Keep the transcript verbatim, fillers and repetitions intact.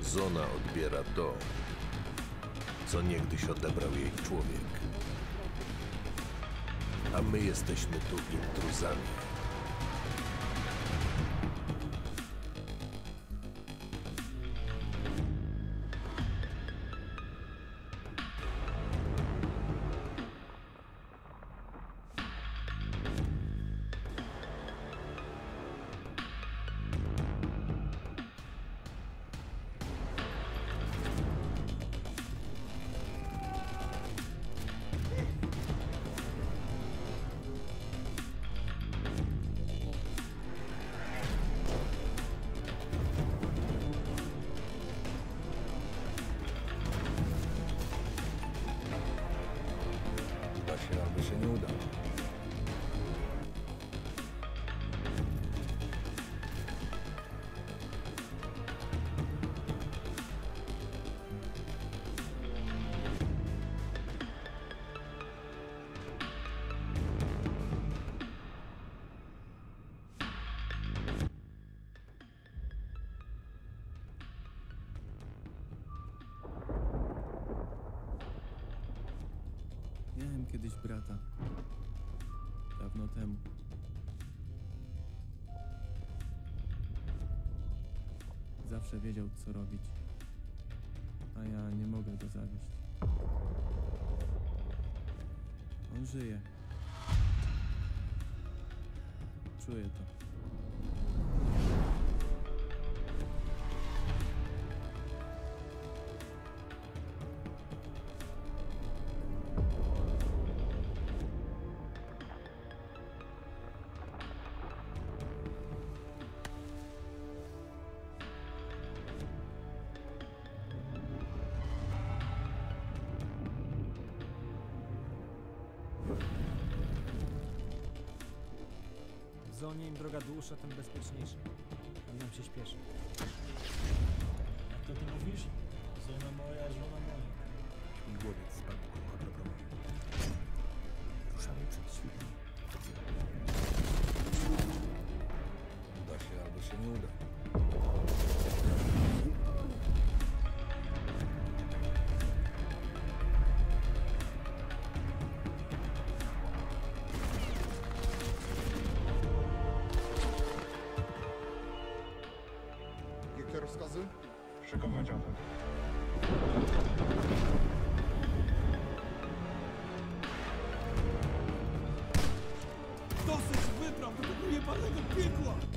Zona odbiera to, co niegdyś odebrał jej człowiek. A my jesteśmy tu intruzami. Albo się nie uda. Miałem kiedyś brata. Dawno temu. Zawsze wiedział, co robić. A ja nie mogę go zawieść. On żyje. Czuję to. W zonie im droga dłuższa, tym bezpieczniejsza. A nam się śpieszy. Jak to ty mówisz? Zona moja, żona moja. Głowiec spadł ku makropromowi. Ruszamy przed świtem. Uda się albo się nie uda. Jakie rozkazy? Szykować atak. Dosyć wypraw do tego jebanego piekła!